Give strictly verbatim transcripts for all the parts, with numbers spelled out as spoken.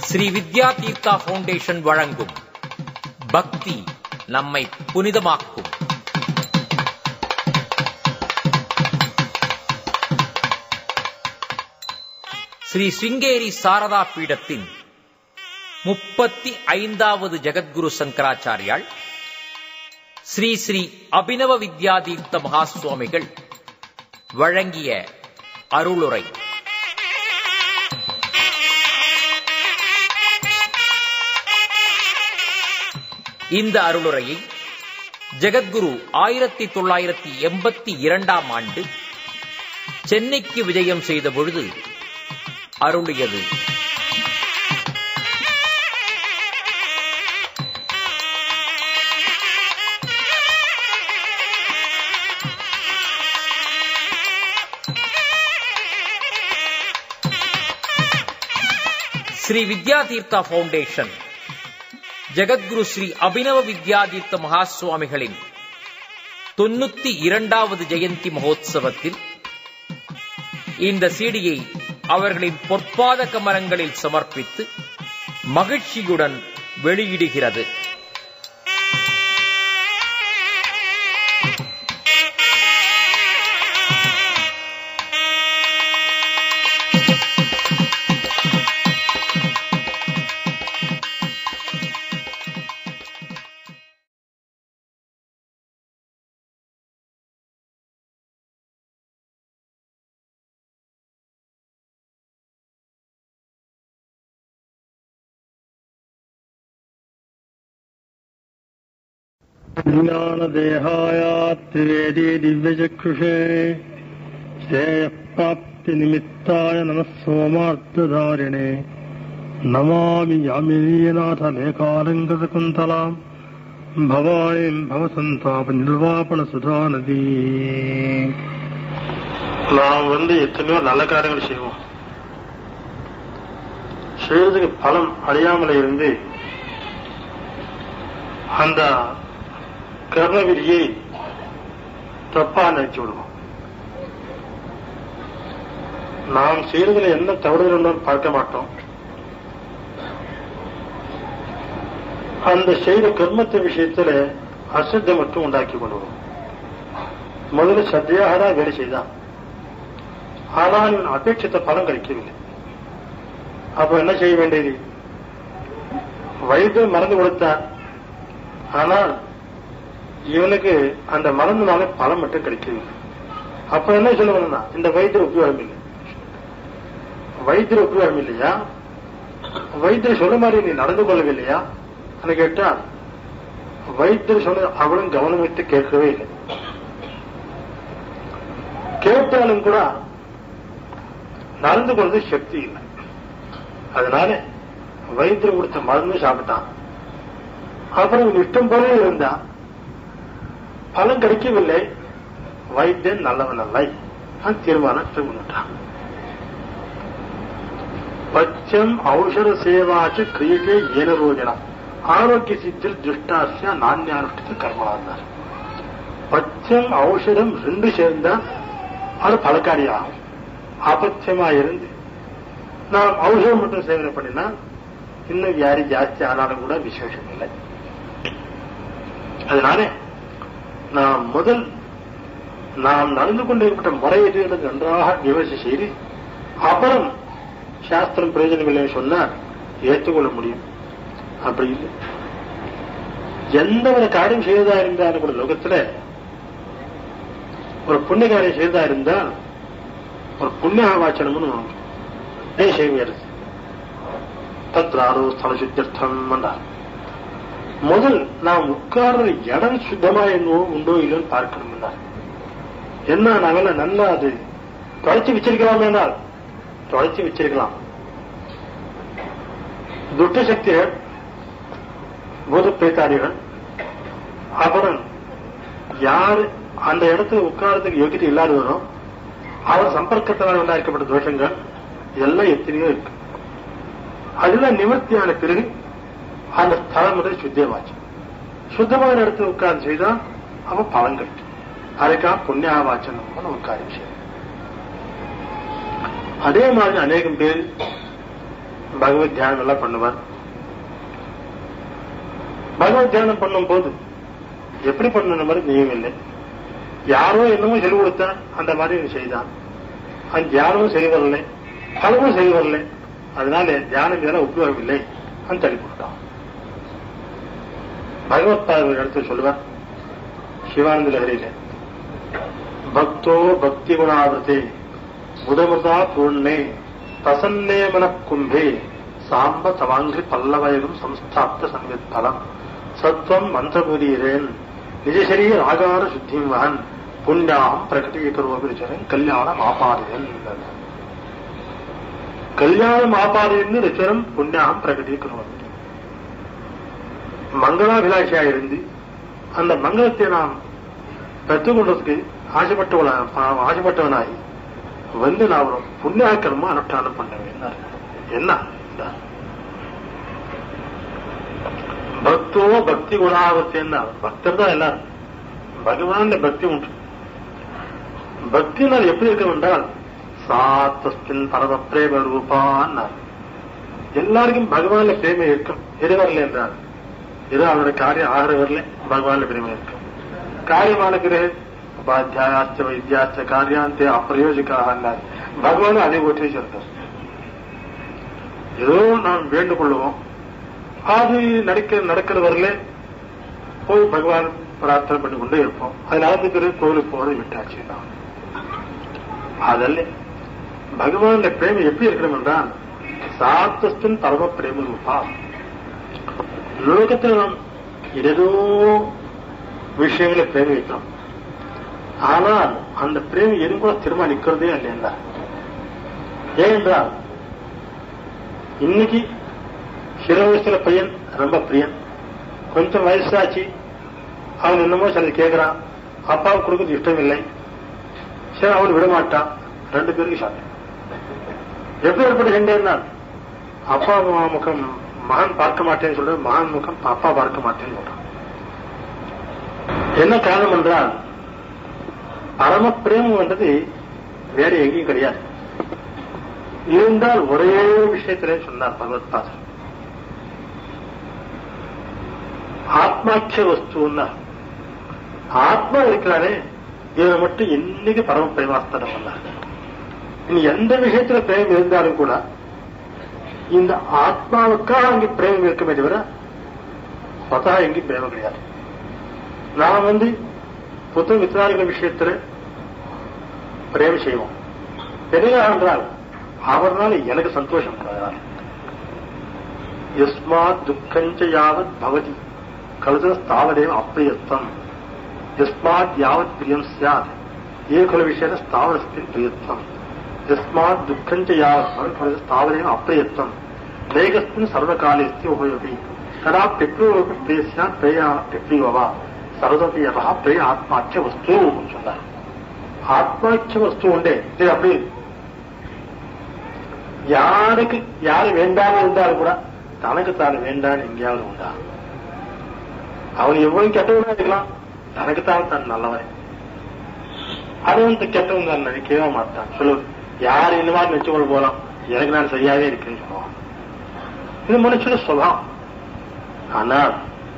Sri Vidyatheertha foundation வழங்கும் பக்தி நம்மை புனிதமாக்கும். ஸ்ரீ ஸ்ருங்கேரி சாரதா பீடத்தின் முப்பத்தி ஐந்தாவது ஜெகத்குரு சங்கராச்சாரியால் ஸ்ரீ ஸ்ரீ அபினவ வித்யாதீர்த்த மகாஸ்வாமிகள் வழங்கிய அருளுரை. இந்த அருளுரையை ஜெகத்குரு ஆயிரத்தி தொள்ளாயிரத்தி எண்பத்தி இரண்டாம் ஆண்டு சென்னைக்கு விஜயம் செய்த பொழுது அருளியது. ஸ்ரீ வித்யாதீர்த்தா ஃபவுண்டேஷன் ஜெகத்குரு ஸ்ரீ அபினவ வித்யாதீர்த்த மகாஸ்வாமிகளின் தொன்னூத்தி இரண்டாவது ஜெயந்தி மகோத்சவத்தில் இந்த சீடியை அவர்களின் பொற்பாத கமலங்களில் சமர்ப்பித்து மகிழ்ச்சியுடன் வெளியிடுகிறது. ज्ञान देहायात्वेदी दिव्यचक्षुषे श्रेयप्राप्ति निमित्ताय नमः सोमार्थधारिणे नमामि यामिनीनाथमेकालङ्कृतकुन्तलाम् भवानीम् भवसन्ताप निर्वापण सुधा नदी. நாம் வந்து எத்தனையோ நல்ல காரியங்கள் செய்வோம். செய்யறதுக்கு பலம் அழியாமல இருந்து அந்த கர்ணவிதியை தப்பா நினைச்சு விடுவோம். நாம் செய்யறதுல என்ன தவறுகள் பார்க்க மாட்டோம். அந்த செய்த கர்மத்தை விஷயத்துல அசித்த மட்டும் உண்டாக்கி கொள்வோம். முதல்ல சத்தியாக தான் வேலை செய்தான், ஆனால் இவன் அபேட்சித்த பலம் கிடைக்கவில்லை. அப்ப என்ன செய்ய வேண்டியது? வைத்தியம் மறந்து கொடுத்தான், ஆனால் இவனுக்கு அந்த மறந்துனால பலம் மட்டும் கிடைக்கவில்லை. அப்ப என்ன சொல்லுவாங்கன்னா, இந்த வைத்திய உபயோகம் இல்லை. வைத்திய உபயோகம் இல்லையா? வைத்தியர் சொல்ல மாதிரி நீ நடந்து கொள்ளவில்லையா கேட்டா, வைத்தியர் சொன்ன அவளும் கவனம் வைத்து கேட்கவே இல்லை. கேட்டாலும் கூட நடந்து கொள்வது சக்தி இல்லை. அதனால வைத்தியர் கொடுத்த மருந்து சாப்பிட்டான். அப்புறம் இஷ்டம் போல இருந்தா பலன் கிடைக்கவில்லை. வைத்தியன் நல்லவன் அல்ல தீர்மானம் பண்ணிட்டான். பச்சம் ஔஷத சேவாச்சு கிரியதே ஏன ரோஜனா ஆரோக்கிய சித்தில் திருஷ்டாசிய நான்யானுஷ்டித்த கர்மாந்தார். பச்சம் ஔஷதம் ரெண்டு சேர்ந்தா அது பலக்காரியாகும். அபத்தியமா இருந்து நாம் ஔஷதம் மட்டும் சேவனை பண்ணினா இன்னும் வியாதி ஜாஸ்தி ஆனாலும் கூட விசேஷம் இல்லை. அதனால நாம் முதல் நாம் நடந்து கொண்டிருக்கிற முறையை நன்றாக விமர்சை செய்து அப்புறம் சாஸ்திரம் பிரயோஜனம் இல்லைன்னு சொன்னா ஏற்றுக்கொள்ள முடியும். அப்படி இல்லை. எந்த ஒரு காரியம் செய்ததா இருந்தாலும் கூட லோகத்துல ஒரு புண்ணிய காரியம் செய்ததா இருந்தால் ஒரு புண்ணிய வாச்சனம்னு செய்வார். தத்ராரோ ஸ்தல சுத்தியர்த்தம் என்றார். முதல் நாம் உட்கார்ற இடம் சுத்தமா என்னவோ உண்டோ இல்லைன்னு பார்க்கணும் என்றார். என்ன நாங்கள நல்லா அது தொலைச்சி வச்சிருக்கலாம் என்றால் தொலைச்சி வச்சிருக்கலாம். துட்ட சக்திகள் பூத பேத்தாரிகள் அப்புறம் யாரு அந்த இடத்துல உட்காரத்துக்கு யோகியத்தை இல்லாதவரோ அவர் சம்பர்க்கத்தினால் உண்டாக்கப்பட்ட தோஷங்கள் எல்லாம் எத்தனையோ இருக்கு. அதெல்லாம் நிவர்த்தியான பிறகு அந்த ஸ்தலம் முதல் சுத்தியமாச்சு. சுத்தமான இடத்துல உட்கார்ந்து செய்தா அவன் பலன் கிடைக்கும். அதுக்காக புண்ணியாவாச்சனம் ஒரு காரியம் செய்யும். அதே மாதிரி அநேகம் பேர் பகவத் தியானம் எல்லாம் பண்ணுவார். பகவத் தியானம் பண்ணும் போது எப்படி பண்ண மாதிரி நியமம் இல்லை. யாரோ என்னமோ சொல்லி கொடுத்தா அந்த மாதிரி செய்தான். அந்த தியானமும் சரி வரல, பலமும் சரி வரல. அதனால தியானம் இதெல்லாம் உபயோகம் இல்லை அந்த தள்ளி கொடுத்தான். பகவத்பாத இடத்துல சொல்லுவார் சிவானந்த லஹரியில, பக்தோ பக்தி குணாவிரதே முதமுதா பூர்ணே பிரசன்னே மன கும்பே சாம்ப தவாங்கி பல்லவயகம் சம்ஸ்தாப்த சங்கத்தலம் சத்வம் மந்திரபுரீரேன் நிஜசரீர ஆகார சுத்திம் வகன் புண்ணியாம் பிரகடீகரோபிச்சரன் கல்யாணம் ஆபாரியன். கல்யாணம் ஆபாரியன்னு ரிச்சரம் புண்ணியாம் பிரகடீகரோபி. மங்களாபிலாஷியா இருந்து அந்த மங்களத்தை நாம் பெற்றுக்கொண்டதுக்கு ஆசைப்பட்டவன ஆசைப்பட்டவனாய் வந்து நான் ஒரு புண்ணியாக்கிரமா அனுஷ்டானம் பண்ணவேன். என்ன பக்தோ பக்தி குணாவத்தேன்னா பக்தர் தான் எல்லாரும். பகவான் பக்தி உண்டு. பக்தினால் எப்படி இருக்க என்றால் சாத்தஸ்தின் பரம பிரேம ரூபான். எல்லாருக்கும் பகவான்ல பிரேமை இருக்கும். எது வரல என்றால் இது அவருடைய காரியம் ஆகிற வரல பகவான்ல பிரேமை இருக்கும். காரியமான பிறகு உபாத்தியாயாச்ச வைத்தியாச்ச காரியாந்தே அப்பிரயோஜிக்காக பகவான் அதை ஒற்றி சொல்றார். ஏதோ நாம் வேண்டு கொள்ளுவோம், அது நடக்க நடக்கிற வரல போய் பகவான் பிரார்த்தனை பண்ணி கொண்டே இருப்போம். அது நடந்த பிறகு கோவிலுக்கு போறது விட்டாச்சு. அதல்ல பகவான் பிரேமம் எப்படி இருக்கணும் என்றால் சாத்தஸ்தின் பரம பிரேம ரூபா. லோகத்தில் நாம் ஏதோ விஷயங்களை பிரேமி வைக்கிறோம். ஆனால் அந்த பிரேமி எதுவும் கூட திரும்ப நிற்கிறதே இல்லையா? ஏனென்றால் இன்னைக்கு சிறு வயசுல பையன் ரொம்ப பிரியன், கொஞ்சம் வயசாச்சு அவன் என்னமோ சில கேட்கிறான், அப்பாவுக்கு கொடுக்கறது இஷ்டம் இல்லை, சரி அவன் விடமாட்டான். ரெண்டு பேருக்கு சண்டை. எப்படி ஏற்பட்ட சண்டைன்னா அப்பா முகம் மகன் பார்க்க மாட்டேன்னு சொல்ற, மகன் முகம் அப்பா பார்க்க மாட்டேன்னு சொல்றான். என்ன காரணம் என்றால் பரம பிரேமம் என்றது வேற எங்கேயும் கிடையாது. இருந்தால் ஒரே விஷயத்திலே சொன்னார் பகவத்பாதர், ஆத்மாட்ச வஸ்துன்னா ஆத்மா இருக்கிறானே இவன் மட்டும் இன்னைக்கு பரம பிரேமாஸ்தனம் பண்ணார். இனி எந்த விஷயத்துல பிரேமம் இருந்தாலும் கூட இந்த ஆத்மாவுக்காக அங்கே பிரேமம் இருக்குமே தவிர பத்தா எங்கேயும் பிரேமம் கிடையாது. நான் வந்து புத்த மித்திராளிகள் விஷயத்துல பிரேமம் செய்வோம். எதுக்காக என்றால் அவர்னால எனக்கு சந்தோஷம். யஸ்மாத் துக்கஞ்ச யாவத் பவதி கலுதஸ்தாவதேவ அப்பிரியத்தம் யஸ்மாத் யாவத் பிரியம் ஸ்யாத் ஏகுல விஷய ஸ்தாவரஸ்தின் பிரியத்தம் யஸ்மாத் துக்கஞ்ச யாவத் கலுதஸ்தாவதேவ அப்பிரியத்தம் வேகஸ்தின் சர்வகாலேஸ்தி உபயோகி கதா பிப்ரூப பிரேசியா பிரேயா பிப்ரீவா சர்வதபி யதா பிரேய ஆத்மாட்ச வஸ்து சொன்னார். ஆத்மாட்ச வஸ்து உண்டே இது அப்படி யாருக்கு யாரு வேண்டாம் இருந்தாலும் கூட தனக்கு தான் வேண்டான்னு எங்கேயாவது உண்டா? அவன் எவ்வளவு கெட்டவனா இருக்கலாம், தனக்குத்தான் தான் நல்லவன். அது வந்து கெட்டவன் தான் நினைக்கவே மாட்டான். சொல்லு யார் இந்த மாதிரி நினைச்சு கொண்டு போலாம், எனக்கு நான் சரியாவே இருக்குன்னு சொல்லுவான். இது மனுஷன சொல்லலாம். ஆனால்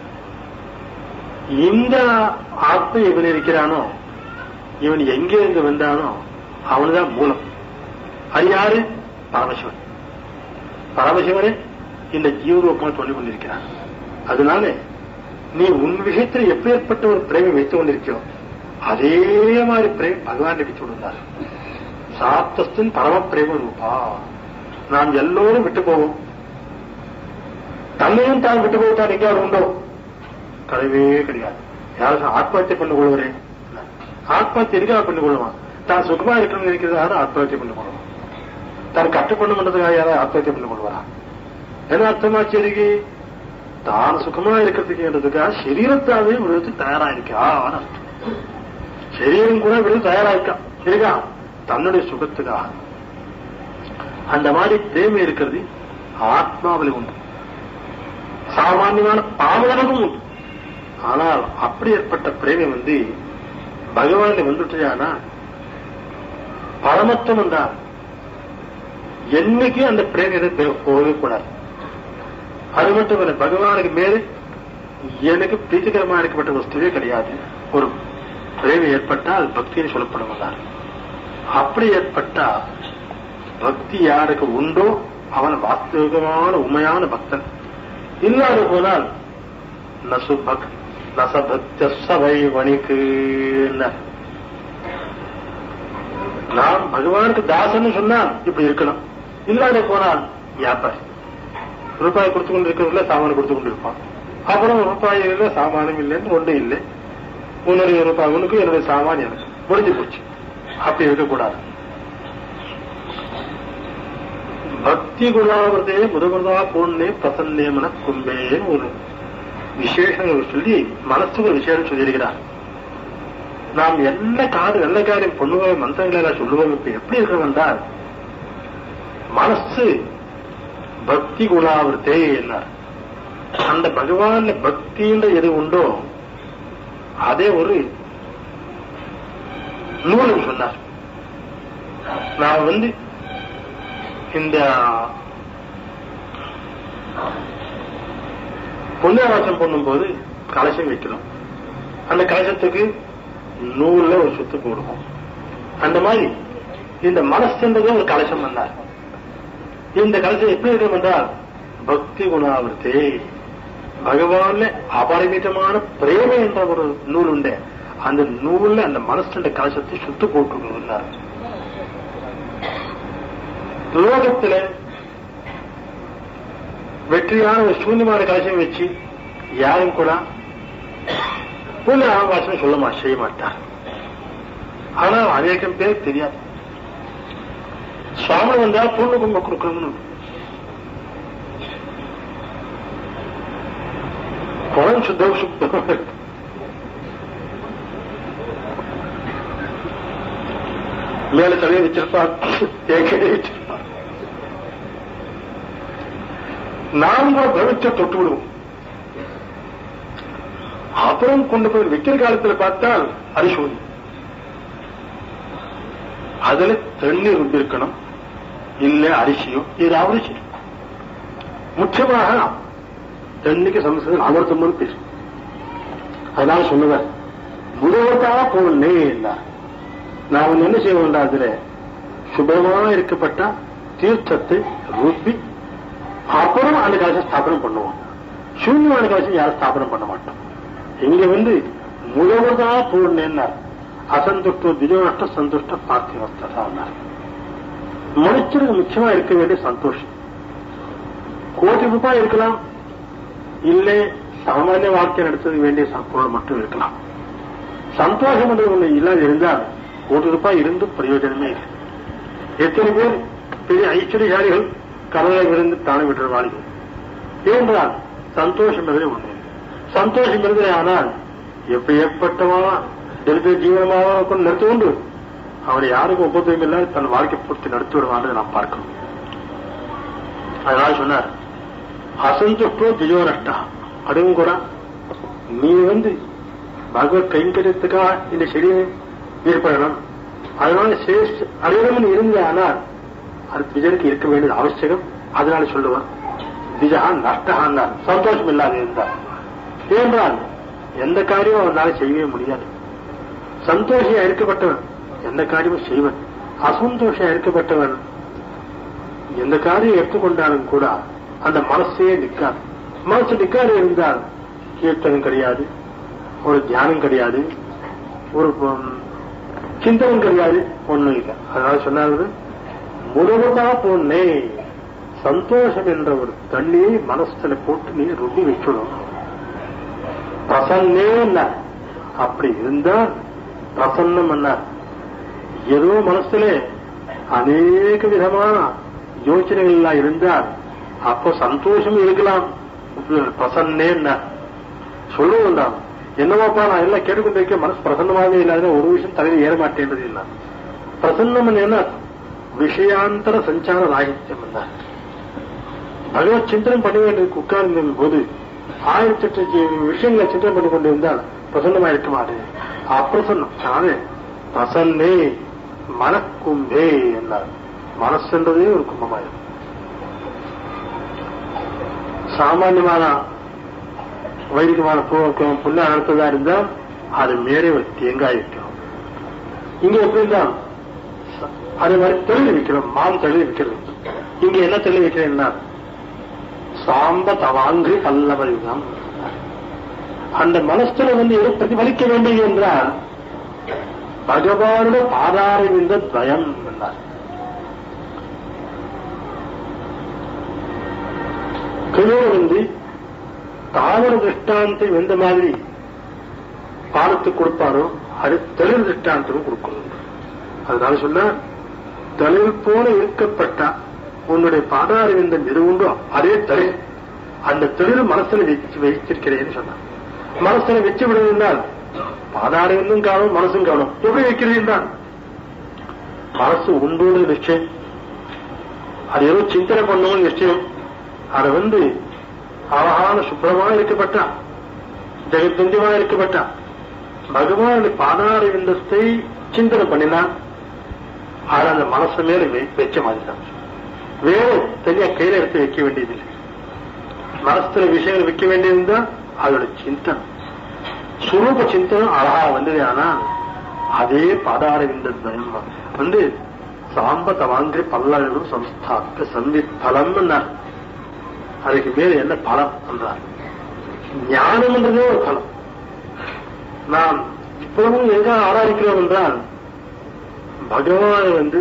இந்த ஆத்மா இவன் இருக்கிறானோ, இவன் எங்கே இருந்து வந்தானோ அவனுதான் மூலம். அது யாரு? பரமசிவன். பரமசிவனே இந்த ஜீவரூபமாக சொல்லிக் கொண்டிருக்கிறான். அதனால நீ உன் விஷயத்தில் எப்பேற்பட்ட ஒரு பிரேமை வைத்துக் கொண்டிருக்கியோ அதே மாதிரி பிரேம் பகவான் வைத்துக் கொண்டிருந்தார். சாத்தஸ்தின் பரம பிரேம ரூபா. நாம் எல்லோரும் விட்டு போவோம். தன்னையும் தான் விட்டு போய்தான் எங்கேயாவது உண்டோ? கிடையவே கிடையாது. யாரும் ஆத்மஹத்தியை பண்ணி கொள்வரேன், ஆத்மஹத்தியை எதுக்காக பண்ணி கொள்ளுவான்? தான் சுகமா இருக்கணும்னு இருக்கிறதாக ஆத்மஹத்தியை பண்ணி கொள்ளுவான். தான் கட்டுப்பண்ணு பண்றதுக்காக யாராவது ஆத்மஹத்தியை பண்ணி கொள்வாரா? என்ன அர்த்தமாச்சு? இருக்கு தான் சுகமா இருக்கிறதுக்குன்றதுக்காக சரீரத்தாவே விடுறதுக்கு தயாராயிருக்கா? சரீரம் கூட விடுறது தயாராயிருக்கா இருக்கா தன்னுடைய சுகத்துக்காக. அந்த மாதிரி பிரேமை இருக்கிறது ஆத்மாவில் உண்டு, சாமானியமான பாவலனுக்கும் உண்டு. ஆனால் அப்படி ஏற்பட்ட பிரேமை வந்து பகவானை வந்துட்டானா பரமத்துவம் என்றால் என்னைக்கும் அந்த பிரேமை போகவே கூடாது. அது மட்டும் இல்ல, பகவானுக்கு மேலே எனக்கு பிரீத்திகரமா இருக்கப்பட்ட வஸ்துவே கிடையாது. ஒரு பிரேமை ஏற்பட்டா அது பக்தின்னு சொல்லப்படுவதால், அப்படி ஏற்பட்டா பக்தி யாருக்கு உண்டோ அவன் வாஸ்தவிகமான உண்மையான பக்தன். இல்லாத போனால் நசுபக் நசபக்த சபை வணிக்கு, நான் பகவானுக்கு தாசன்னு சொன்னால் இப்படி இருக்கணும். இல்லாத போனால் வியாபாரி ரூபாய் கொடுத்து கொண்டு இருக்கிறதுல சாமான் கொடுத்து கொண்டு இருப்பான். அப்புறம் ரூபாய் இல்லை சாமானும் இல்லைன்னு ஒன்றும் இல்லை, உன்னுடைய ரூபாய் உனக்கு என்னுடைய சாமான் எனக்கு முடிஞ்சு போச்சு. அப்படி இருக்கக்கூடாது. பக்தி குணாவதே முதமுதா பொண்ணே பிரசன்னேமன கும்பேன்னு ஒரு விசேஷங்கள் சொல்லி மனசுக்கு ஒரு விசேஷம் சொல்லியிருக்கிறார். நாம் எல்லா காரியம் நல்ல காரியம் பண்ணுவோம், மந்திரங்களை எல்லாம் சொல்லுவோம். இப்ப எப்படி இருக்க வந்தால் மனசு பக்தி குணாவதே என்ன, அந்த பகவான் பக்தின்ற எது உண்டோ அதே ஒரு நூலுன்னு சொன்னார். நான் வந்து இந்த புண்ணியவாசம் பண்ணும்போது கலசம் வைக்கிறோம். அந்த கலசத்துக்கு நூல்ல ஒரு சுத்து போடுவோம். அந்த மாதிரி இந்த மனசுன்றதே ஒரு கலசம் வந்தார். இந்த கலசம் எப்படி இருக்கும் என்றால் பக்தி குணாவர்த்தே, பகவான்ல அபரிமிதமான பிரேமை என்ற ஒரு நூல் உண்டு. அந்த நூல்ல அந்த மனசுன்ற கலசத்தை சுத்து போட்டுருந்தார். லோகத்துல வெற்றியான ஒரு சூன்யமான கலசம் வச்சு யாரும் கூட புண்ணிய ஆபாசம் சொல்ல மா செய்ய மாட்டார். ஆனா அநேகம் பேர் தெரியாது. சுவாமி வந்தா பொண்ணு கும்ப கொடுக்கணும்னு குழந்தை சுத்தம் சுத்தம் மேல தலையை வச்சிருப்பார், தேக்கையை வச்சிருப்பார். நாம் கூட பவித்த தொட்டு விடுவோம். அப்புறம் கொண்டு போய் வைக்கிற காலத்தில் பார்த்தால் அரிசோதி அதுல தண்ணீர் உண்டு இருக்கணும், இல்ல அரிசியோ ஏதாவது செய்யும். முக்கியமாக தண்ணிக்கு சமஸ்கிருதம் அமர்த்தம் பேசும். அதனால சொல்லுவேன் முதல்வதா போனே இல்லை. நான் என்ன செய்ய வேண்டாம், அதுல சுபமாக இருக்கப்பட்ட தீர்த்தத்தை ரூபி அப்புறம் அந்த கலசம் ஸ்தாபனம் பண்ணுவோம். சூன்யமான கலசம் யாரும் ஸ்தாபனம் பண்ண மாட்டோம். இங்க வந்து முதல்வதா பூர்ணேன்னா அசந்துஷ்ட திஜோஷ்ட சந்துஷ்ட பார்த்திவஸ்தா. மனுஷனுக்கு முக்கியமா இருக்க வேண்டிய சந்தோஷம். கோடி ரூபாய் இருக்கலாம், இல்லை சாமானிய வாழ்க்கை நடத்த வேண்டிய பொருள் மட்டும் இருக்கலாம். சந்தோஷம் என்று ஒண்ணு இல்லாத இருந்தால் கோடி ரூபாய் இருந்தும் பிரயோஜனமே இல்லை. எத்தனை பேர் பெரிய ஐஸ்வர்யசாலிகள் கடலை விழுந்து தானே விடுற வாழ்க்கை ஏனென்றால் சந்தோஷம் என்பதே ஒண்ணு. சந்தோஷம் இருந்தது ஆனால் எப்ப ஏற்பட்டவா எந்த ஜீவனமாக கொண்டு நடத்தி கொண்டு அவனை யாருக்கும் ஒப்பந்தம் இல்லாத தன் வாழ்க்கை பூர்த்தி நடத்தி விடுவான்னு நாம் பார்க்கணும். அதனால சொன்னார் அசந்துஷ்டோ திஜோனஷ்டா. அதுவும் கூட நீ வந்து பகவத் கைங்கரியத்துக்காக இந்த செடியை ஏற்படணும், அதனால சேஷ்ட அடையணும் இருந்த ஆனால் அது திஜனுக்கு இருக்க வேண்டியது அவசியம். அதனால சொல்லுவான் திஜா நஷ்டகான்னார், சந்தோஷம் இல்லாத இருந்தார். ஏனென்றால் எந்த காரியமும் அவனால செய்யவே முடியாது. சந்தோஷியா இருக்கப்பட்டவன் எந்த காரியமும் செய்வன், அசந்தோஷம் இருக்கப்பட்டவன் எந்த காரியம் எடுத்துக்கொண்டாலும் கூட அந்த மனசே நிற்காது. மனசு நிற்காது இருந்தால் கீர்த்தனம் கிடையாது, ஒரு தியானம் கிடையாது, ஒரு சிந்தனம் கிடையாது, ஒண்ணும் இல்லை. அதனால சொன்னாரு முழுவதா பொண்ணே சந்தோஷம் என்ற ஒரு தண்ணியை மனசுல போட்டு நீ ருபி வச்சுடும். பிரசன்னே என்ன அப்படி இருந்தால் பிரசன்னம் என்ன ஏதோ மனசுல அநேக விதமான யோசனைகள் எல்லாம் இருந்தால் அப்போ சந்தோஷம் இருக்கலாம். பிரசன்னே என்ன சொல்ல வேண்டாம். என்னவாப்பா நான் எல்லாம் கேட்டுக்கொண்டிருக்க மனசு பிரசன்னமாகவே இல்லாத ஒரு விஷயம் தலையில் ஏற மாட்டேன்றது இல்லை. பிரசன்னம் என்ன விஷயாந்தர சஞ்சார ராகித்யம் என்ன பகவத் சிந்தனம் பண்ண வேண்டியதுக்கு உட்கார்ந்த போது ஆயிரத்தி எட்டு விஷயங்களை சிந்தனை பண்ணி கொண்டு இருந்தால் பிரசன்னமா இருக்க மாட்டேன். அப்பிரசன்னம் அதனால பிரசன்னே மனக்கும்பே என்றார். மனசுன்றதே ஒரு கும்பமாயிரும். சாமான்யமான வைதிகமான புண்ண அழுத்ததா இருந்தா அது மேலே ஒரு தேங்காய் வைக்கணும். இங்க எப்படி தான் அதே மாதிரி தெளிவு வைக்கிறோம், மாம் தெளிவு வைக்கிறது. இங்க என்ன தெளிவு வைக்கிறேன்னா சாம்ப தவாங்கு பல்லவரிதான். அந்த மனசுல வந்து எது பிரதிபலிக்க வேண்டியது என்றால் பகவானுடைய பாதாரவிந்த துவயம் என்றார். கீழே வந்து தாவர திருஷ்டாந்தை எந்த மாதிரி பாடத்துக்கு கொடுப்பாரோ அது தெளிவு திருஷ்டாந்தமும் கொடுக்கணும். அதனால சொன்ன தெளிவு போல இருக்கப்பட்ட உன்னுடைய பாதாரவிந்தம் எது உண்டோ அதே தெளிவு, அந்த தெளிவு மனசுல வச்சு வைத்திருக்கிறேன்னு சொன்னார். மனசுல வச்சு விடுவதால் பாதாரவிந்தும் காணும், மனசும் காணும். எப்படி வைக்கிறீர்கள்? மனசு உண்டோடு நிச்சயம், அது ஏதோ சிந்தனை பண்ணவும் நிச்சயம். அதை வந்து அழகான சுப்பிரமாக இருக்கப்பட்ட ஜெகத்துந்தியமாக இருக்கப்பட்ட பகவானுடைய பாதாரவிந்தத்தை சிந்தனை பண்ணினான். அதை அந்த மனசு மேல வச்ச மாதிரி தான். வேற தனியா கையில எடுத்து வைக்க வேண்டியதில்லை. மனசுல விஷயங்கள் வைக்க வேண்டியதுன்னா அதோட சிந்தனை சுரூப சிந்தனை அழகா வந்தது. ஆனா அதே பாதாரவிந்த வந்து சாம்ப தவாங்கிரி பல்லவரும் சம்ஸ்தாக்க சந்தித் பலம். அதுக்கு மேல என்ன பலம் என்றார்? ஞானம் என்றதே ஒரு பலம். நாம் இப்பவும் எங்க ஆராதிக்கிறோம் என்றால் பகவான் வந்து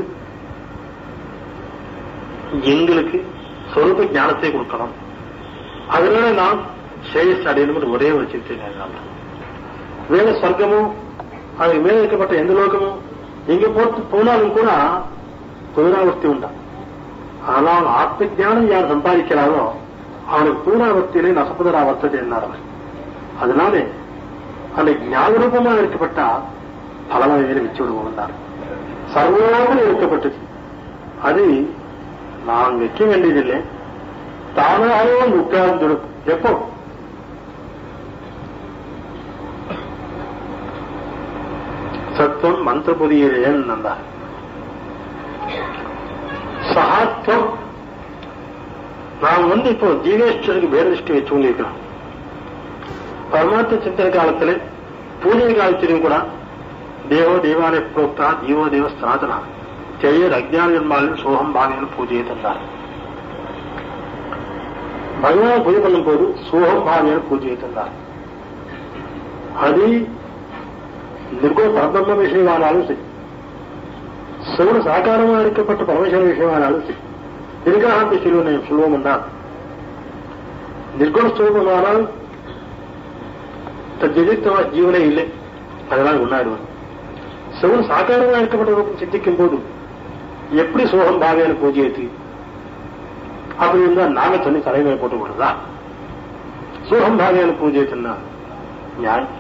எங்களுக்கு சொரூப ஞானத்தை கொடுக்கணும், அதனால நாம் சேஷ் அடையணும் ஒரே ஒரு சிந்தனை. வேற சொர்க்கமும் அதுக்கு மேல இருக்கப்பட்ட எந்த லோகமும் எங்க போட்டு போனாலும் கூட புனராவர்த்தி உண்டா. ஆனால் ஆத்ம ஜானம் யார் சம்பாதிக்கிறாரோ அவனுக்கு பூர்ணாவர்த்தியிலே நசபுதராவர்த்தது என்னார். அதனால அந்த ஞானரூபமாக இருக்கப்பட்ட பலவகைகளை வச்சு விடுவோம். சர்வோடு இருக்கப்பட்டது அது நான் வைக்க வேண்டியதில்லை, தானாகவே உட்கார்ந்துடும். எப்போ சத்துவம் மந்திர புதியேன் நந்தார். சகாத்வம் நாம் வந்து இப்போ ஜீவேஸ்வருக்கு வேறு திருஷ்டி வச்சு கொண்டிருக்கிறோம். பரமார்த்த சிந்தனை காலத்தில் பூஜை காலத்திலும் கூட தேவோ தேவாலய புரோக்தா ஜீவோ தேவ சனாதனா ஜெயர் அஜ்ஞான ஜன்மாவிலும் சோகம் பாவியன் பூஜையை தந்தார். பகவான் பூஜை பண்ணும் போது சோகம் பாவியன் பூஜையை தந்தார். அது நிர்குண பரபிரம்ம விஷயமானாலும் சரி, சகுண சாகாரமாக இருக்கப்பட்ட பரமேஸ்வர விஷயமானாலும் சரி, நிர்காந்தி சொல்லுவனை சொல்லுவோம் என்றால் நிர்குண ஸ்வரூபமானால் தஜித்தவ ஜீவனே இல்லை, அதனால் உண்டாடுவார். சகுண சாகாரமாக இருக்கப்பட்ட சிந்திக்கும் போது எப்படி சோகம் பாவியான பூஜையத்து அப்படி இருந்தால் நாமே சொல்லி தலைமையை போட்டு விடுறதா? சோகம் பாவியான பூஜையத்துன்னா நியாயம்.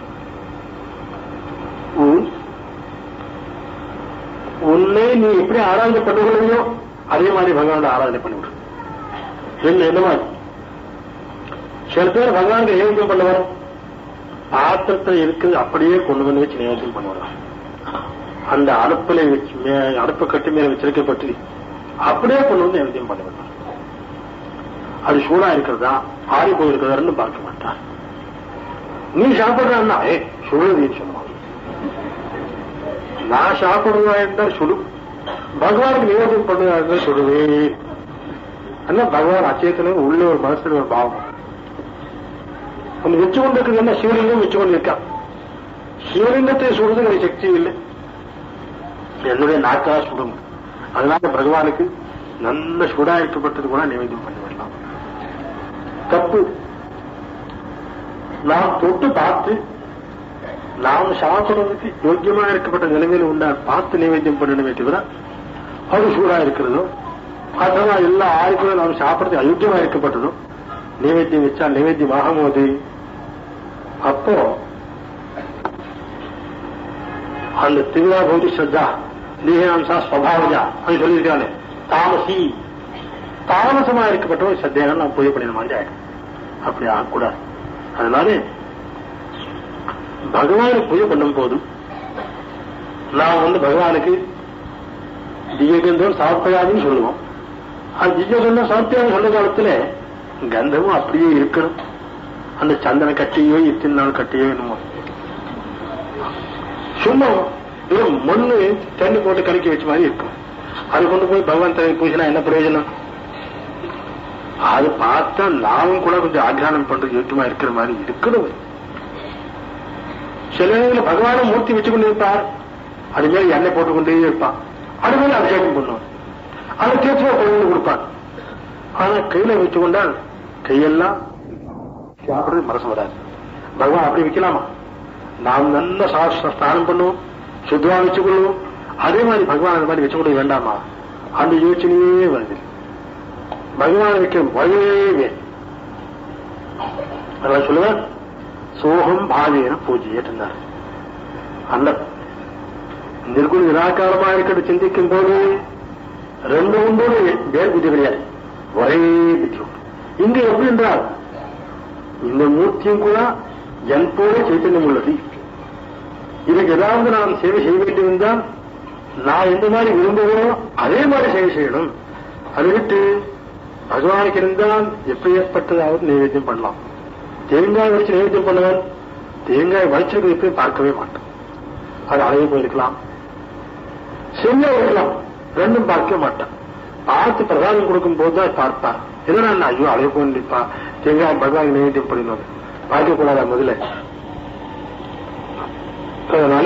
உன்னை நீ எப்படி ஆராதனை பண்ணுகிறதையோ அதே மாதிரி பகவானோட ஆராதனை பண்ணிவிடு. என்ன என்ன மாதிரி சில பேர் பகவானுக்கு நைவேத்தியம் பண்ண வரும், பாத்திரத்தில் இருக்குது அப்படியே கொண்டு வந்து வச்சு நைவேத்தியம் பண்ணுவாங்க. அந்த அடுப்பில் வச்சு அடுப்பு கட்டு மேல வச்சிருக்கப்பட்டு அப்படியே கொண்டு வந்து நைவேத்தியம் பண்ண மாட்டார். அது சூடா இருக்கிறதா ஆறி போயிருக்கிறதான்னு பார்க்க மாட்டார். நீ சாப்பிடுறான்னா ஏ சுடுன்னு சொல்லுவாங்க. நான் சாப்பிடுவா இருந்தால் சுடு, பகவானுக்கு நிவேதம் பண்ணுவா இருந்தால் சுடுவே. ஆனா பகவான் அச்சேத்தன உள்ள ஒரு மனசுல ஒரு பாவம் ஒன்று வச்சு கொண்டு இருக்குதுன்னா சிவலிங்கம் வச்சு கொண்டு இருக்கான். சிவலிங்கத்தை சுடுறதுக்கு சக்தி இல்லை, என்னுடைய நாக்கா சுடும். அதனால பகவானுக்கு நல்ல சூடா இருக்கப்பட்டது கூட நிவேதம் பண்ணி வரலாம். தப்பு. நாம் தொட்டு பார்த்து நாம் சாப்பிடுறதுக்கு யோக்கியமா இருக்கப்பட்ட நிலைமையில உண்டா பார்த்து நைவேத்தியம் பண்ணணுமே தவிர அது சூடா இருக்கிறதோ அதனால எல்லா ஆய்வுகளும் நாம் சாப்பிடுறது அயோக்கியமா இருக்கப்பட்டதோ நைவேத்தியம் வச்சா நைவேத்தியம் ஆகும் போது அப்போ அந்த திவ்யா பௌதி ஸ்ரத்தா தேகாம்சா ஸ்வபாவஜா அது சொல்லியிருக்காங்க. தாமசி தாமசமா இருக்கப்பட்ட ஒரு சத்தியாக நாம் பூஜை பண்ணின மாதிரி ஆயிடும். அப்படி ஆகக்கூடாது. அதனால பகவானுக்கு பூஜை பண்ணும் போது நாம் வந்து பகவானுக்கு திவ்யகந்தம் சமர்ப்பயாதுன்னு சொல்லுவோம். அது திவ்யகந்தம் சமர்ப்பயான்னு சொல்ற காலத்துல கந்தமும் அப்படியே இருக்கணும். அந்த சந்தன கட்டியோ இத்தனை நாள் கட்டியோ என்னமோ சும்மா மண்ணு தண்ணி போட்டு கலக்கி வச்ச மாதிரி இருக்கும். அது கொண்டு போய் பகவான் தலைமை பூசினா என்ன பிரயோஜனம்? அது பார்த்தா நாமும் கூட கொஞ்சம் ஆக்ரானம் பண்றது யோக்கியமா இருக்கிற மாதிரி இருக்கணும். சில நேரங்களில் பகவான மூர்த்தி வச்சு கொண்டு இருப்பார், அது மேல எண்ணெய் போட்டுக்கொண்டே இருப்பான், அது மேல அபிஷேகம் பண்ணுவான், அதை தேர்ச்சியா கொண்டு கொடுப்பான். ஆனா கையில வச்சு கொண்டால் கையெல்லாம் சாப்பிடுறது மனசு வராது. பகவான் அப்படி வைக்கலாமா? நாம் நல்ல ஸ்நானம் பண்ணுவோம், சுத்தமா வச்சுக்கொள்வோம், அதே மாதிரி பகவான் அந்த மாதிரி வச்சுக்கொள்ள வேண்டாமா? அந்த யோசனையே வருது. பகவான் வைக்க வழியே அதெல்லாம் சொல்லுவேன். சோகம் பாவேன பூஜையே இருந்தார். அந்த நிர்குண நிராகாரமா இருக்கிறது சிந்திக்கும் போது ரெண்டு ஒன்று வேறு புத்தி கிடையாது, ஒரே புத்தி. இங்க எப்படி என்றால் இந்த மூர்த்தியும் கூட என் போல சைத்தன்யம் உள்ளது. இதுக்கு ஏதாவது நாம் சேவை செய்ய வேண்டியிருந்தால் நான் எந்த மாதிரி விரும்புகிறோம் அதே மாதிரி சேவை செய்யணும். அதை விட்டு பகவானுக்கு இருந்தால் எப்படி ஏற்பட்டதாவது நைவேத்தியம் பண்ணலாம். தேங்காய் வச்சு நைவேத்தியம் பண்ணுவேன், தேங்காய் வச்சிருக்க எப்பயும் பார்க்கவே மாட்டேன். அது அழகே போயிருக்கலாம், சரியா இருக்கலாம், ரெண்டும் பார்க்கவே மாட்டேன். பார்த்து பிரசாதம் கொடுக்கும் போதுதான் பார்ப்பான். எதனா ஐயோ அழகே போயிருப்பா, தேங்காய் பகவான் நைவேத்தியம் பண்ணினோம் பார்க்க கூடாதா முதல்ல? அதனால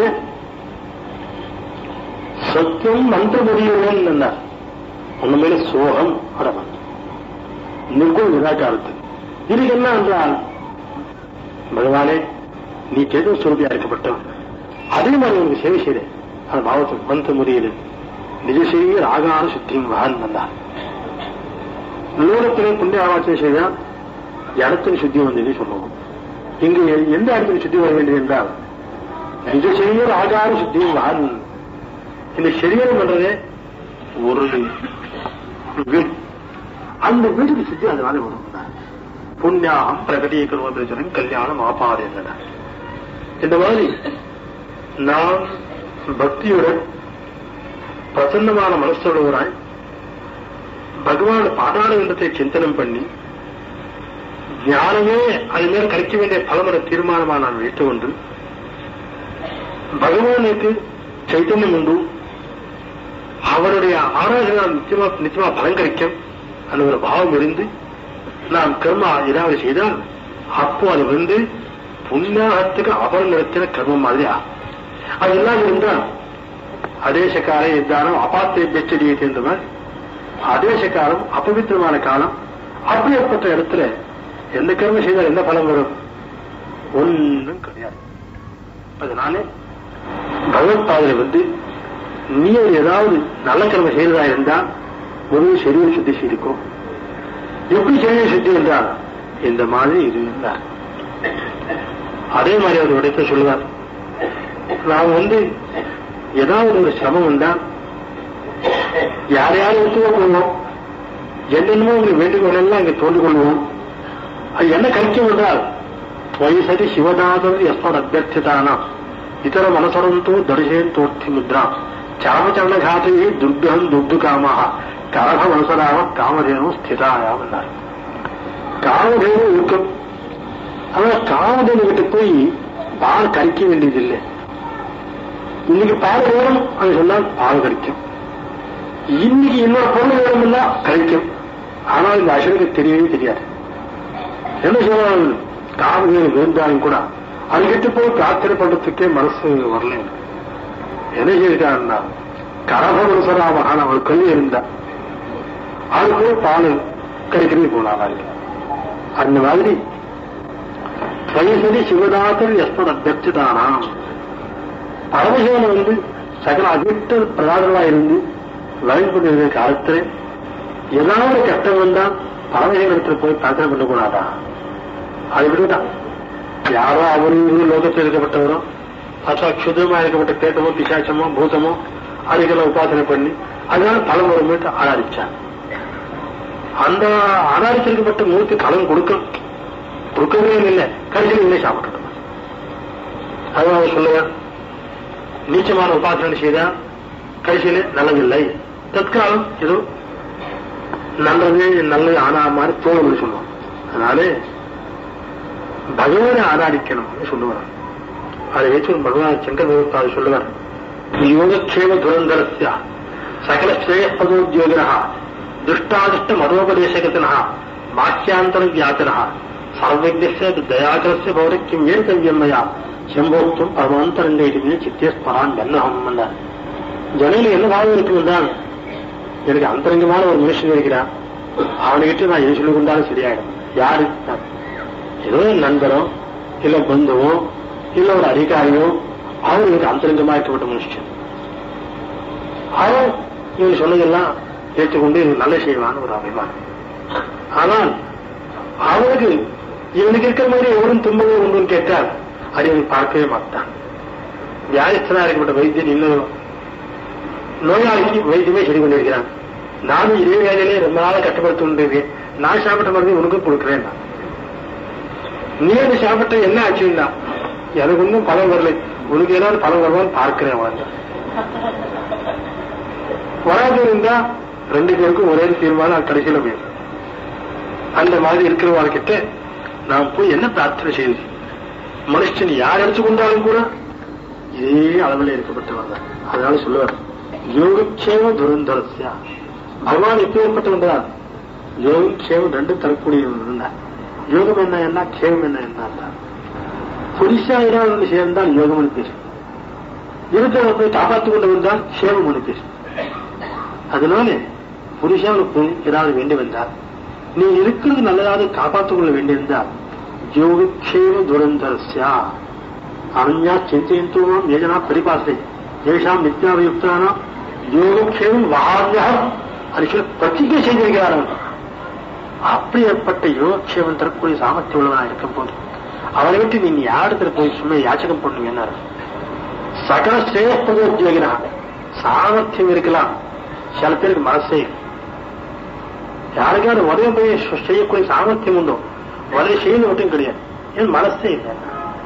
சத்தியம் மந்திர முடியும் உண்மையில சோகம் அடவன் நிர்குண நிராகாரத்து. இதுக்கு என்ன என்றால் பகவானே நீ கேட்கும் சுரூபியா இருக்கப்பட்டவன், அதே மாதிரி உனக்கு சேவை செய்த அந்த பாவத்துக்கு மந்திர முறையில் நிஜ செய்ய ராகான சுத்தியும் மகான் வந்தார். லோகத்திலே புண்ணிய ஆவாசனை செய்தால் இடத்தின் சுத்தி வந்து சொல்லுவோம். இங்கு எந்த இடத்துல சுத்தி வர வேண்டியது என்றால் நிஜ செய்ய ராகான சுத்தியும் மகான். இந்த சரீரம் பண்றதே ஒரு வீடு, அந்த வீட்டுக்கு சுத்தி அதனால வரும். புண்ணியாகம் பிரகடீகரம் கல்யாணம் ஆபாது என்ன இந்த மாதிரி நாம் பக்தியுடன் பிரசன்னமான மனசுடையவராய் பகவான் பாதாள விண்டத்தை சிந்தனம் பண்ணி ஞானமே அது மேல் கிடைக்க வேண்டிய பலமர தீர்மானமா நான் வைத்துக் கொண்டு பகவானுக்கு சைத்தன்யம் உண்டு, அவருடைய ஆராதனை நிச்சயமா நிச்சயமா பலன் கிடைக்கும் அந்த ஒரு பாவம் இருந்து நாம் கர்மா ஏதாவது செய்தால் அப்போ அது வந்து புண்ணியத்துக்கு அபரம் நடத்தின கர்மம் மாதிரி ஆகும். அது எல்லாம் இருந்தால் அதேசக்கார எதானம் அபாத்திய பெச்சடியை சேர்ந்த மாதிரி அதேசக்காலம் அபவித்திரமான காலம். அப்படிப்பட்ட இடத்துல எந்த கர்மம் செய்தால் என்ன பலம் வரும்? ஒன்றும் கிடையாது. அதனாலே பகவத்பாதையில வந்து நீ ஏதாவது நல்ல கர்மம் செய்ததா இருந்தால் ஒரு சரீர சுத்தி செய்திருக்கும். எப்படி சரீர சுத்தி என்றால் இந்த மாதிரி இது இருந்தார். அதே மாதிரி அவர் இடத்தை சொல்லுவார், நாம் வந்து ஏதாவது ஒரு சிரமம் வந்தால் யாரையாரும் ஒத்துவா கொள்வோம், என்னென்னமோ உங்களுக்கு வேண்டுகோள் எல்லாம் இங்க தோன்றிக் கொள்வோம். அது என்ன கழிக்கும் என்றால் வயசதி சிவதாதம் எஸ்மத் அபியர்த்திதானா இதர மனசரந்தோ தரிசேன் தோர்த்தி முத்ரா சாமச்சரண காத்தையே துர்கம் துர்து காமாக கரக மனசராக காமதேனும் ஸ்திதாயாம் என்றார். காமதேனு இருக்கும். ஆனா காமதேனு கிட்ட போய் பால் கழிக்க வேண்டியதில்லை. இன்னைக்கு பால் வேணும் அது சொன்னால் பால் கிடைக்கும், இன்னைக்கு இன்னொரு பொருள் வேணும்னா கிடைக்கும். ஆனால் இந்த அசனுக்கு தெரியவே தெரியாது. என்ன சொல்றாங்க, காமதேனு வேண்டாலும் கூட அதுகிட்ட போய் பிரார்த்தனை பண்றதுக்கே மனசு வரல. என்ன செய்தான்னா கரக மனசராக அவள் கல்வி இருந்தா அது போய் பால் கிடைக்கிறது போனாங்க. அந்த மாதிரி வயசதி சிவதாசன் எஸ்மத் அபியர்த்திதானா பரமசிவன் வந்து சகல அகிட்ட பிரதானமா இருந்து வழிபடுகிற காலத்துல ஏதாவது கஷ்டம் வந்தா பரமசிவன் இடத்துல போய் பிரார்த்தனை பண்ணக்கூடாதா? அதை விட்டுதான் யாரோ அவரு லோகத்தில் இருக்கப்பட்டவரோ ಅಥವಾ ಕ್ಷುದ್ರமா இருக்கப்பட்ட பேட்டமோ பிசாச்சமோ பூதமோ அதுக்கெல்லாம் உபாசனை பண்ணி அதனால பலம் வரும்போது ஆராதிச்சான். அந்த ஆராதிச்சிருக்கப்பட்ட மூர்த்தி பலம் கொடுக்க கொடுக்கவே இல்லை, கடைசியில் இல்லை சாப்பிட்டு. அதனால சொல்லுவார், நீச்சமான உபாசனை செய்தா கடைசியில நல்லதில்லை, தற்காலம் ஏதோ நல்லது நல்லது ஆனா மாதிரி தோணும்னு சொல்லுவோம். அதனால பகவானை ஆராதிக்கணும்னு சொல்லுவார். அதை வச்சு பகவான் சங்கர் பகவத் சொல்லுவார், யோகக்ஷேம துரந்தரஸ்ய சகல ஸ்ரேயப்பதோத்யோகினா துஷ்டாதிஷ்ட மதோபதேசகத்தினா வாக்கியாந்தர வியாச்சனா சர்வஜ்ஞஸ்ய தயாகரஸ்ய பௌரக்கியம் ஏற்கவியம் மயா செம்போக்தும் பரமாந்தரண்டே சித்தே ஸ்மரான் வென்னகம் என்றார். ஜனையில என்ன பாவம் இருக்கும் என்றால், எனக்கு அந்தரங்கமான ஒரு மனுஷன் இருக்கிறான், அவனுக்கிட்ட நான் எது சொல்லிக் கொண்டாலும் சரியாயிடும். யாரு? ஏதோ நண்பரோ இல்ல பந்துவோ இல்ல ஒரு அதிகாரியோ அவன் எனக்கு அந்தரங்கமா இருக்கப்பட்ட மனுஷன். அவன் இவங்க சொன்னதெல்லாம் ஏற்றுக்கொண்டு எனக்கு நல்ல செய்வான்னு ஒரு அபிமானம். ஆனால் அவனுக்கு இவனுக்கு இருக்கிற மாதிரி எவரும் துன்பங்கள் உண்டுன்னு கேட்டால் அது அவன் பார்க்கவே மாட்டான். வியாதிஸ்தனா இருக்கப்பட்ட வைத்தியன் இன்னும் நோயாளிக்கு வைத்தியமே சரி கொண்டிருக்கிறான். நானும் இதே வேலையிலே ரொம்ப நாள கஷ்டப்படுத்தி கொண்டிருக்கேன், நான் சாப்பிட்ட மருந்து உனக்கும் கொடுக்கிறேன். நீ அது சாப்பிட்ட என்ன ஆச்சுன்னா, எனக்கு ஒன்றும் பலம் வரல, உனக்கு ஏதாவது பலம் வருவான்னு பார்க்கிறேன். வளர்ந்த வராது இருந்தா ரெண்டு பேருக்கும் ஒரே தீர்மானம் கடைசியில போயிடும். அந்த மாதிரி இருக்கிறவாழ்கிட்ட நாம் போய் என்ன பிரார்த்தனை செய்யுது? மனுஷன் யார் எடுத்து கொண்டாலும் கூட இதே அளவில் இருக்கப்பட்டவர் தான். அதனால சொல்லுவார், யோகக்ஷேம துரந்தரஸ்யா. பகவான் எப்பேற்பட்டவன்றார்? யோகக்ஷேமம் ரெண்டு தரக்கூடியவன். யோகம் என்ன என்ன, க்ஷேமம் என்ன என்ன. புரிசா ஏதாவது சேர்ந்தால் யோகம் பேசு, இருக்கிறத போய் காப்பாற்றிக் கொண்டு வந்தால் க்ஷேமம் பேசு. அதனால புருஷாவுக்கு ஏதாவது வேண்டி வந்தால், நீ இருக்கிறது நல்லதாவது காப்பாற்றிக் கொள்ள வேண்டியிருந்தால் யோகக்ஷேம துரந்தரஸ்யா அனன்யா சிந்தயந்தோம் யோஜனா பரிபாசை ஏஷாம் நித்யாவயுக்தானா யோகக்ஷேமம் மகான்யா அது சொல்ல பிரதிஜை செய்திருக்கிறார்கள். அப்படிப்பட்ட யோகக்ஷேமம் தரக்கூடிய சாமர்த்தியம் உள்ளவனா இருக்கும் போது அவனை விட்டு நீங்க யாரிடத்துல போய் சும்மா யாச்சகம் பண்ணுவீங்க? சகல ஸ்ரேயப்பதோத்யோகினா சாமர்த்தியம் இருக்கலாம், சில பேருக்கு மனசே யாருக்காவது உதவி போய் செய்யக்கூடிய சாமர்த்தியம் உண்டோ, உதவி செய்யணும் மட்டும் கிடையாது, ஏன் மனசே இல்லை.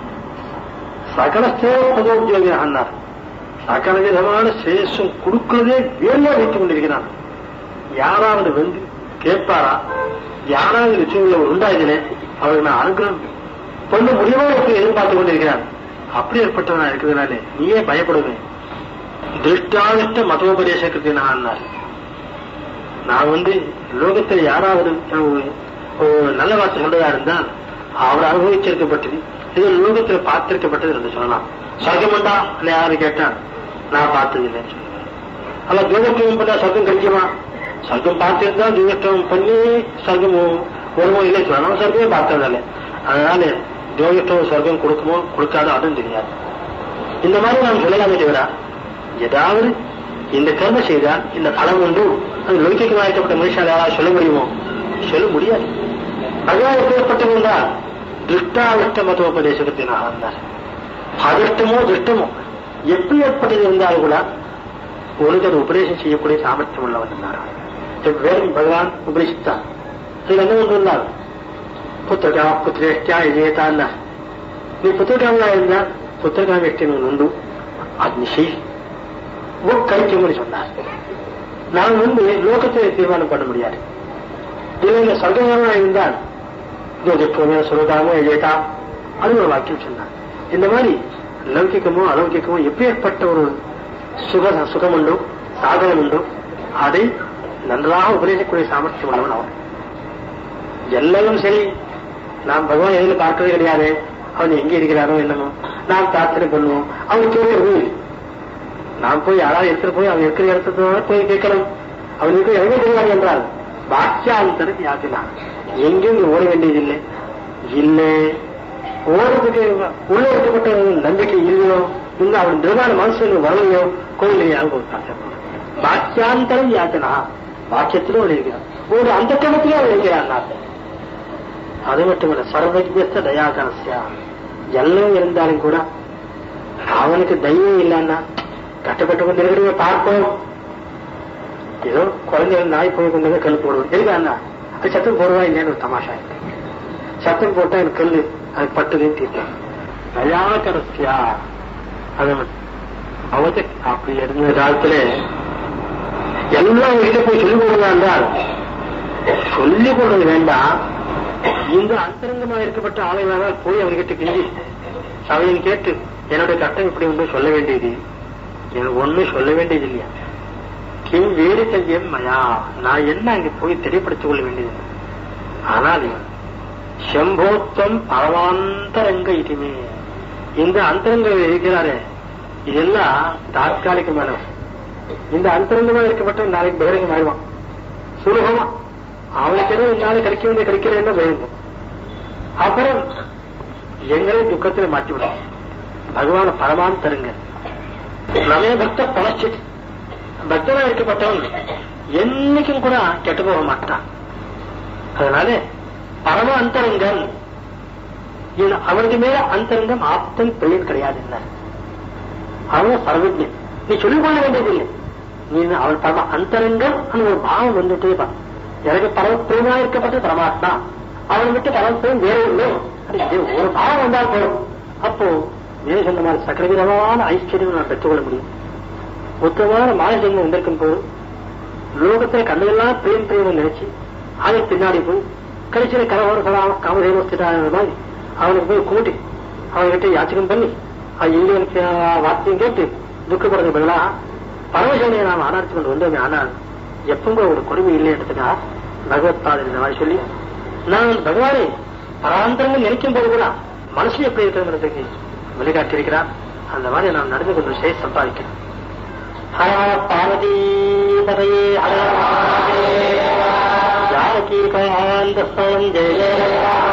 சகல ஸ்ரேயப்பதோத்யோகினார் சகல விதமான சேஷம் கொடுக்கிறதே வேலையா வைத்துக் கொண்டிருக்கிறான். யாராவது வந்து கேட்பாரா? யாராவது லட்சுமியில உண்டாயிலே அவருக்கு நான் அனுகிரகம் பண்ண முடியுமா எதிர்பார்த்துக் கொண்டிருக்கிறான். அப்படி ஏற்பட்டவனா இருக்கிறதுனாலே நீயே பயப்படுவேன். திருஷ்டாதிஷ்ட மதோபதேசத்தினார். நான் வந்து லோகத்தில் யாராவது நல்ல வார்த்தை சொல்றதா இருந்தால் அவர் அனுபவிச்சிருக்கப்பட்டது இது லோகத்தில் பார்த்திருக்கப்பட்டது என்று சொல்லலாம். சொர்க்கம்டா அல்ல யாரு கேட்டான், நான் பார்த்ததில்லைன்னு சொல்லுவேன். அல்ல தூரத்துவம் பண்ணா சொர்க்கம் கிடைக்குமா? சொர்க்கம் பார்த்திருந்தா தூரத்துவம் பண்ணி சொர்க்கம் வருமோ இல்லை சொல்லலாம். சொர்க்கமே பார்த்ததில்லை. அதனால தூரத்துவம் சொர்க்கம் கொடுக்குமோ கொடுக்காதோ அதுவும் தெரியாது. இந்த மாதிரி நாம் சொல்லலாமே தவிர ஏதாவது இந்த கர்ம செய்தால் இந்த பலம் உண்டு அது லௌகிகமாக்கப்பட்ட மனுஷால் யாராவது சொல்ல முடியுமோ? சொல்ல முடியாது. பகவான் எப்பேற்பட்டவன் தான் திருஷ்டாதிஷ்ட மதோபதேசத்தினார். அதிர்ஷ்டமோ திருஷ்டமோ எப்படி ஏற்பட்டது இருந்தாலும் கூட உனக்கு அது உபதேசம் செய்யக்கூடிய சாமர்த்தியம் உள்ளவன் இருந்தார். வேறும் பகவான் உபதேசித்தார். அது என்ன ஒன்று இருந்தால் புத்திரகா புத்திரேஷ்டியா எஜேதான். நீ புத்திரகாமலா இருந்தா புத்திரகாம எஷ்டின் ஒன்று உண்டு, அது நீ செய் கழிக்கும்னு சொன்னார். நான் வந்து லோகத்தை தீர்மானம் பண்ண முடியாது. இதுல சர்க்கமா இருந்தால் சொல்லுதாமோ எஜேதா அது ஒரு வாக்கியம் சொன்னார். இந்த மாதிரி லௌகிக்கமோ அலௌகிக்கமோ எப்பேற்பட்ட ஒரு சுக சுகம் உண்டோ சாதனம் உண்டோ அதை நன்றாக உபதேசக்கூடிய சாமர்த்தியம் உள்ளவன் அவன். எல்லாரும் சரி, நாம் பகவான் எதில் பார்க்கவே கிடையாது. அவன் எங்கே இருக்கிறாரோ என்னமோ நாம் பிரார்த்தனை பண்ணுவோம். அவன் கேட்கறது நாம் போய் யாராவது எடுத்துட்டு போய் அவன் இருக்கிற இடத்துல போய் கேட்கணும். அவனுக்கு எங்கே தெரியாது என்றால் வாக்கியாந்தரம் யாத்தினான். எங்கேயும் ஓட வேண்டியதில்லை. இல்லை ஓடுறதுக்கு உள்ள எடுக்கப்பட்ட நம்பிக்கை இல்லையோ இங்க அவன் நிர்வாண மனசு வரலையோ கோயிலையே அனுபவித்தான். வாக்கியாந்தரம் யாத்தினா வாக்கியத்திலும் அவன் இருக்கிறான், ஒரு அந்த கணத்திலே அவன் இருக்கிறான். அது மட்டுமல்ல சர்வஜ்ஞஸ்த தயாகரஸ்யா. எல்லாம் இருந்தாலும் கூட அவனுக்கு தைரியம் இல்லைன்னா கஷ்டப்பட்டு கொண்டு இருக்கிற பார்ப்போம். ஏதோ குழந்தைகள் நாய் போய் கொண்டு கல் போடுவோம் இருக்காண்ணா, அது சத்தம் போடுவா இல்லையான்னு ஒரு தமாஷா இருக்கு. சத்தம் போட்டா எனக்கு கல் அது பட்டுதுன்னு தீர்த்தான். தயாகரஸ்யா அது அவத்து அப்படி இருந்த காலத்துல எல்லாம் உங்ககிட்ட போய் சொல்லிக் கொடுங்க என்றால் சொல்லிக் கொடுறது வேண்டாம். இந்த அந்தரங்கமாக இருக்கப்பட்ட ஆலயமாக போய் அவர்கிட்ட கெஞ்சி சபையின் கேட்டு என்னுடைய கட்டம் இப்படி ஒன்று சொல்ல வேண்டியது, எனக்கு ஒன்னும் சொல்ல வேண்டியது இல்லையா, கிம் வேறு செய்யம் மயா, நான் என்ன அங்கே போய் தெரியப்படுத்திக் கொள்ள வேண்டியது. ஆனால் செம்போத்தம் பரமாந்தரங்க இதுமே, இந்த அந்தரங்க இருக்கிறாரே இதெல்லாம் தாற்காலிகமான. இந்த அந்தரங்கமா இருக்கப்பட்ட நாளைக்கு பகிரங்கம் ஆயிடுவான் சுலபமா. அவனுக்கு ஏதோ இந்நாளை கிடைக்க வேண்டிய கிடைக்கிறேன்னு பயந்து அப்புறம் எங்களையும் துக்கத்தில் மாற்றிவிடும். பகவான பரமாந்தரங்க நவே பக்த பழச்சி, பக்தனா இருக்கப்பட்டவன் என்னைக்கும் கூட கெட்டு போக மாட்டான். அதனால பரம அந்தரங்கம் அவனுக்கு மேல அந்தரங்கம் ஆப்தன் பிள்ளைன்னு கிடையாது. என்ன அவன் சர்வஜன், நீ சொல்லிக் கொள்ள வேண்டியதில்லை. நீ அவன் பரம அந்தரங்கம் ஒரு பாவம் வந்துட்டே பா. எனக்கு பரம பிரேமா இருக்கப்பட்ட பரமாத்மா, அவனை விட்டு பரமத்தையும் வேற இல்லை ஒரு பாவம் வந்தால் போதும். அப்போ வேறு சொன்ன மாதிரி சக்கரவிதமான ஐஸ்வர்யம் நான் பெற்றுக்கொள்ள முடியும். மொத்தமான மானஜன்மம் வந்திருக்கும் போது லோகத்துல கண்ணெல்லாம் பிரேம் பிரேமம் நினைச்சு அதன் பின்னாடி போய் கடைசியில கரவர காமதேவஸ்திட்டான மாதிரி அவனுக்கு போய் கூட்டி அவன்கிட்ட யாச்சகம் பண்ணி அது இல்லைன்னு வார்த்தையும் கேட்டு துக்கப்படுறது பதிலாக பரமசேனையை நாம் ஆராய்ச்சி கொண்டு வந்தோமே. ஆனால் எப்பவும் ஒரு கொடுமை இல்லைன்றதுக்கா பகவத் பாதர் இந்த மாதிரி சொல்லி நான் பகவானை பராந்தரங்கள் நினைக்கும் போது கூட மனசு எப்படி இருக்கிறதுக்கு வழிகாட்டியிருக்கிறார். அந்த மாதிரி நாம் நடந்து கொண்டு செய்ய சம்பாதிக்கிறோம். பார்வதி பதையே ஜானகி காந்த ஜெய